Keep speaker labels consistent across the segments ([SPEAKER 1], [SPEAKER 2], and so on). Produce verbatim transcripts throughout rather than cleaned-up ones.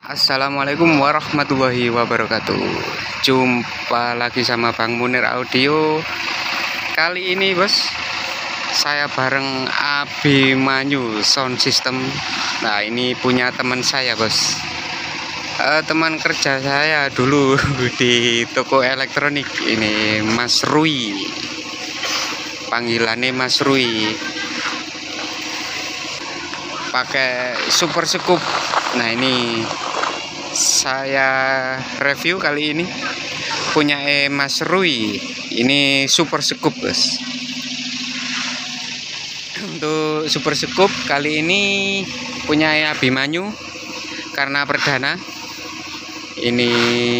[SPEAKER 1] Assalamualaikum warahmatullahi wabarakatuh. Jumpa lagi sama Bang Munir Audio. Kali ini bos, saya bareng Abimanyu Sound System. Nah ini punya teman saya bos, uh, teman kerja saya dulu di toko elektronik. Ini Mas Rui, panggilannya Mas Rui, pakai super scoop. Nah ini saya review kali ini punya eh, Mas Rui, ini super scoop bos. Untuk super scoop kali ini punya eh, Abimanyu karena perdana. Ini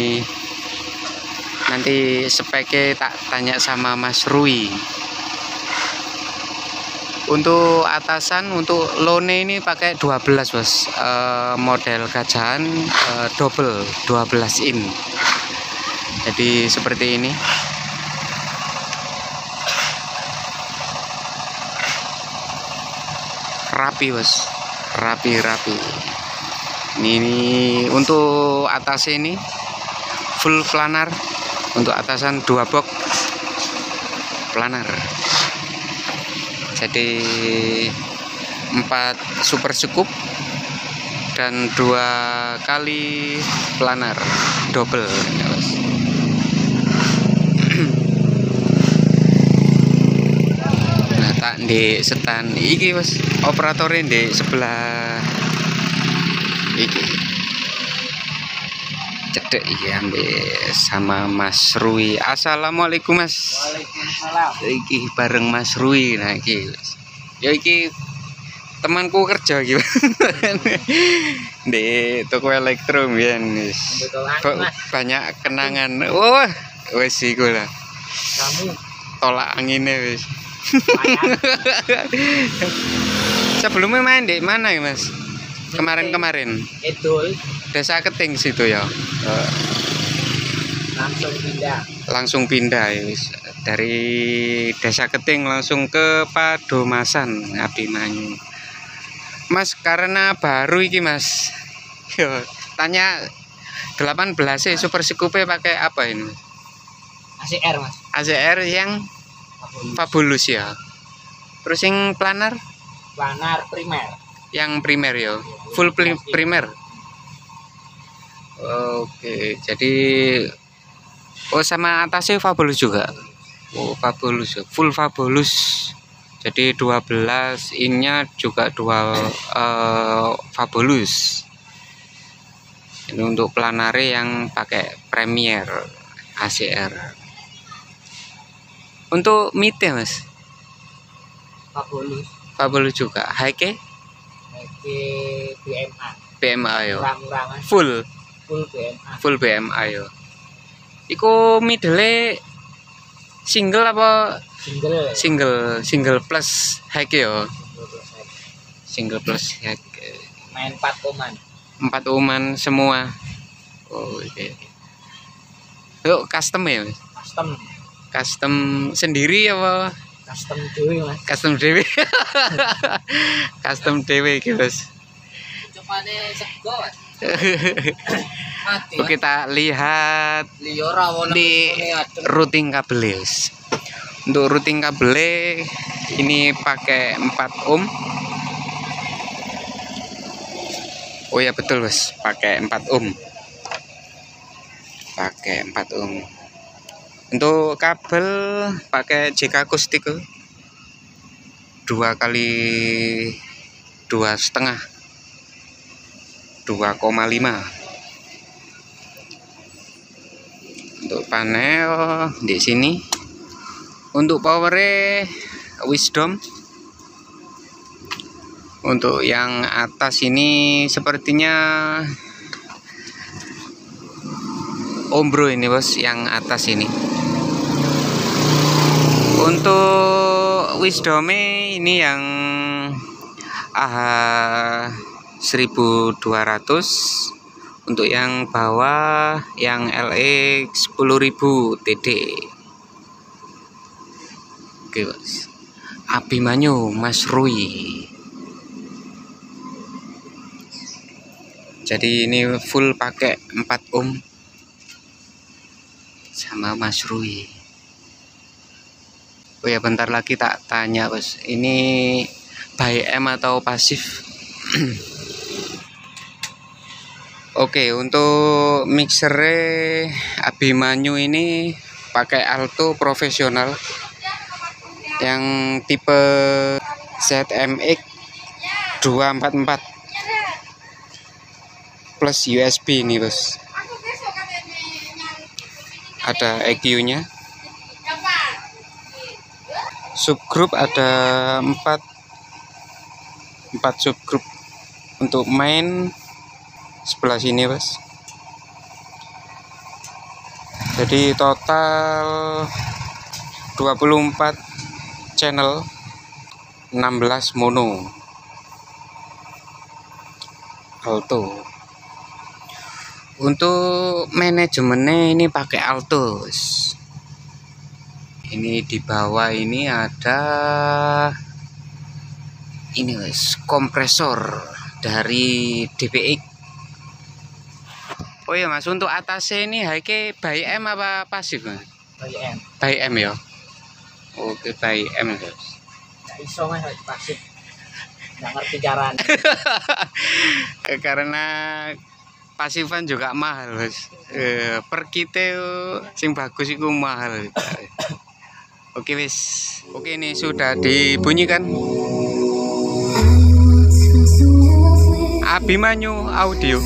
[SPEAKER 1] nanti speknya tak tanya sama Mas Rui. Untuk atasan, untuk lone ini pakai dua belas bos, e, model gajahan e, double dua belas in. Jadi seperti ini. Rapi bos, rapi-rapi. Ini, ini untuk atas ini full planar, untuk atasan dua box planar. Jadi empat super scoop dan dua kali planar double ya bos. Nah tak di setan iki bos, operatornya di sebelah iki cedek iki ambil sama Mas Rui. Assalamualaikum Mas.
[SPEAKER 2] Waalaikumsalam.
[SPEAKER 1] Iki bareng Mas Rui. Nah iki ya iki temanku kerja gitu di toko elektro mbiyen wis banyak kenangan. Wah wis iku lah,
[SPEAKER 2] Kamu
[SPEAKER 1] tolak anginnya wis. Sebelumnya main di mana ya Mas? Kemarin-kemarin
[SPEAKER 2] Edul
[SPEAKER 1] Desa Keting situ ya.
[SPEAKER 2] langsung pindah.
[SPEAKER 1] Langsung pindah ya wis. Dari Desa Keting langsung ke Padomasan Abimanyu. Mas karena baru iki Mas. Yo, tanya delapan belas e super scoop pakai apa ini?
[SPEAKER 2] A C R Mas.
[SPEAKER 1] A C R yang Fabulous ya. Terus yang planar?
[SPEAKER 2] Planar primer.
[SPEAKER 1] Yang primer ya. Full primer. Oke, jadi oh sama atasnya Fabulous juga. Oh Fabulous ya, full Fabulous. Jadi dua belas innya juga dua uh, Fabulous. Ini untuk planare yang pakai Premier A C R. Untuk mid-nya Mas?
[SPEAKER 2] Fabulous.
[SPEAKER 1] Fabulous juga. High-nya?
[SPEAKER 2] High B M A.
[SPEAKER 1] B M A ya.
[SPEAKER 2] Murah-murah Mas.
[SPEAKER 1] Full.
[SPEAKER 2] Full B M A.
[SPEAKER 1] Full B M A ya. Iku middle single apa?
[SPEAKER 2] Single.
[SPEAKER 1] Single, single plus high ya.
[SPEAKER 2] Single plus
[SPEAKER 1] Single plus
[SPEAKER 2] high.
[SPEAKER 1] high.
[SPEAKER 2] Main empat oman.
[SPEAKER 1] Empat oman semua. Oh oke. Yuk custom ya Mas?
[SPEAKER 2] Custom.
[SPEAKER 1] Custom sendiri apa?
[SPEAKER 2] Custom dewe Mas.
[SPEAKER 1] Custom dewe. Custom dewe iki Mas.
[SPEAKER 2] Cupane sego Mas. Mati.
[SPEAKER 1] Oke, kita lihat
[SPEAKER 2] Liyo ra wono
[SPEAKER 1] di routing kabel. Untuk routing kabel ini pakai empat ohm. Oh ya betul Mas, pakai empat ohm. Pakai empat ohm. Untuk kabel pakai J K akustik dua kali dua setengah, dua koma lima. Untuk panel di sini. Untuk powernya Wisdom. Untuk yang atas ini sepertinya Ombro ini bos, yang atas ini. Untuk Wisdomnya ini yang A H seribu dua ratus. Untuk yang bawah yang L X sepuluh ribu T D. Oke bos, Abimanyu Mas Rui. Jadi ini full pakai empat ohm sama Mas Rui. Oh ya, bentar lagi tak tanya bos, ini by M atau pasif? Oke, untuk mixernya Abimanyu ini pakai alto profesional yang tipe Z M X dua empat empat plus U S B ini bos. Ada E Q-nya. Subgroup ada empat empat subgroup. Untuk main sebelah sini bos. Jadi total dua puluh empat channel, enam belas mono alto. Untuk manajemennya ini pakai alto. Ini di bawah ini ada ini guys, kompresor dari D P X. Oh ya mas, untuk atasnya ini hake by M apa pasif mas?
[SPEAKER 2] By M.
[SPEAKER 1] By M ya. Oke, by M guys.
[SPEAKER 2] Nggak iso mas pasif. Nggak ngerti caranya.
[SPEAKER 1] Karena pasifan juga mahal mas. Eh, per kita sing bagus itu mahal. Oke wis. Oke, ini sudah dibunyikan. Abimanyu Audio.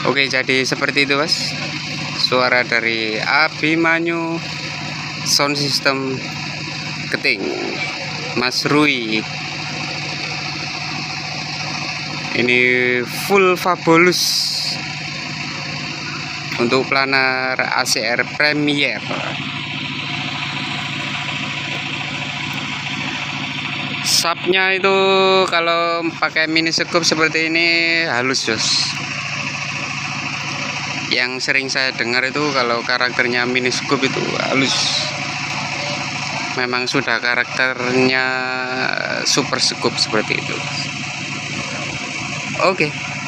[SPEAKER 1] Oke, jadi seperti itu Mas, suara dari Abimanyu sound system keting Mas Rui. Ini full fabulous untuk planar A C R Premier. Subnya itu kalau pakai mini scoop seperti ini halus jos. Yang sering saya dengar itu kalau karakternya mini scoop itu halus. Memang sudah karakternya super scoop seperti itu. Oke.